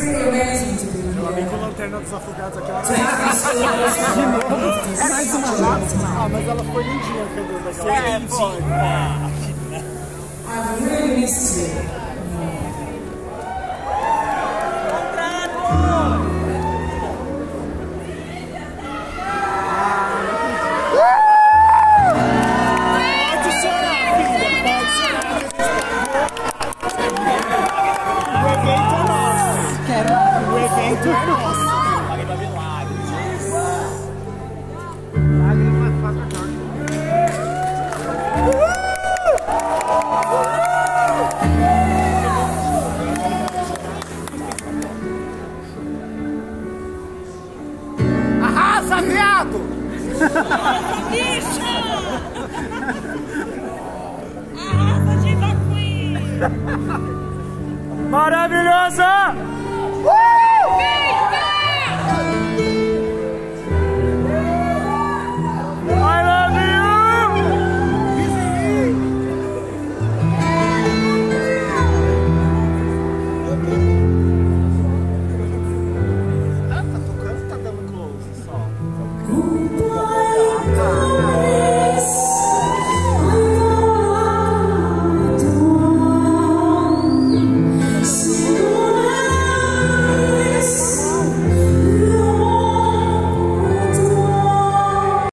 Vem com a lanterna dos afogados aqui. De novo? É mais uma lápis? Ah, mas ela foi lindinha, cadê? Foi lindinha. I've really missed you. Arrasa, viado! Bicho! Arrasa, Diva Queen! Maravilhosa!